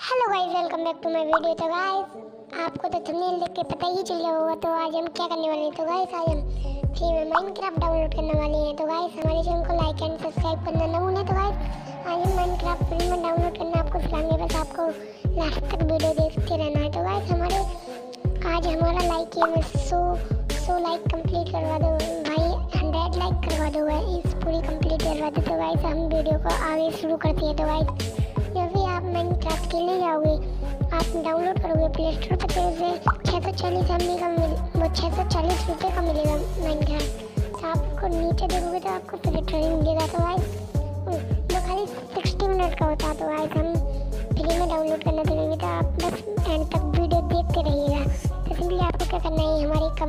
Hello guys, welcome back to my video. तो guys आपको तो थंबनेल देख के पता ही चल गया होगा। तो आज हम क्या करने वाले हैं। तो गाइस आज हम फ्री में माइनक्राफ्ट डाउनलोड करने वाले हैं। तो गाइस हमारे चैनल को लाइक एंड सब्सक्राइब करना ना भूलें। तो गाइस आज हम माइनक्राफ्ट फ्री में डाउनलोड करना आपको सिखाएंगे, बस आपको लास्ट तक वीडियो देखते रहना है। तो गाइस आज हमारा लाइक है 100 लाइक कंप्लीट करवा दो भाई, 100 लाइक करवा दो गाइस, पूरी कंप्लीट करवा दो। तो गाइस हम वीडियो को आगे शुरू करते हैं। तो गाइस जब भी आप माइनक्राफ्ट खेलने जाओगे, आप डाउनलोड करोगे प्ले स्टोर पर, तो उसे 640 MB का वो 640 रुपये का मिलेगा माइनक्राफ्ट। तो आपको नीचे देखोगे तो आपको फ्री ट्रेनिंग मिलेगा। तो गाइस वो खाली 60 मिनट का होता है। तो गाइस हम फ्री में डाउनलोड करना देंगे, तो आप बस एंड तक वीडियो देखते रहिएगा। तो सिंपली आपको क्या करना है,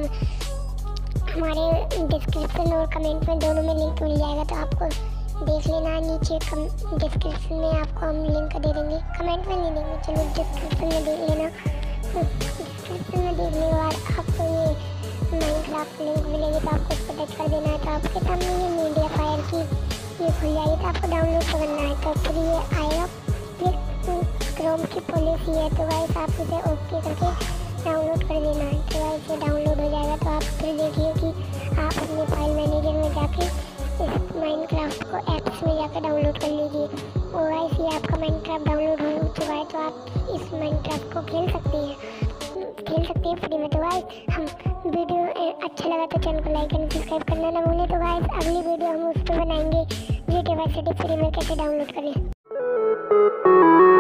हमारे डिस्क्रिप्शन और कमेंट में दोनों में लिंक मिल जाएगा। तो आपको देख लेना, नीचे डिस्क्रिप्शन में आपको हम लिंक दे देंगे, कमेंट में नहीं देंगे, चलो डिस्क्रिप्शन में देख लेना। डिस्क्रिप्शन में देखने के बाद आपको ये माइनक्राफ्ट लिंक मिलेगी, तो आपको उस पर टच कर देना है। तो आपके सामने ये मीडिया फायर की ये खुल जाएगी, तो आपको डाउनलोड करना है। तो फिर ये आएगा, फिर क्रोम की पॉलिसी है। तो गाइस आप इसे ओके करके डाउनलोड कर देना है। तो गाइस ये डाउनलोड हो जाएगा। तो आप फिर देखिए कि आप अपने फाइल मैनेजर में जाके इस माइनक्राफ्ट को ऐप्स में जाकर डाउनलोड कर लीजिए। और गाइस ये आपका माइनक्राफ्ट डाउनलोड हो चुका है। तो आप इस माइनक्राफ्ट को खेल सकते हैं फ्री में। तो गाइस हम वीडियो अच्छा लगा तो चैनल को लाइक एंड सब्सक्राइब करना ना भूलें। तो गाइस अगली वीडियो हम उस पर बनाएंगे GTA वाई सिटी फ्री में कैसे डाउनलोड करें।